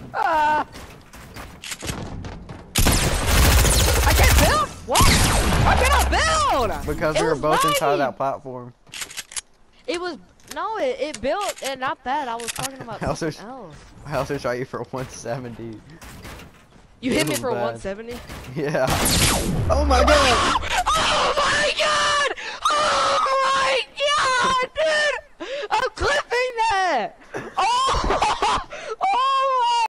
I can't build? What? Why can't I build? Because we were both inside of that platform. It was, no, it built, and not that. I was talking about something else. I also shot you for 170. You hit me for 170? Yeah. Oh my god! Oh my god!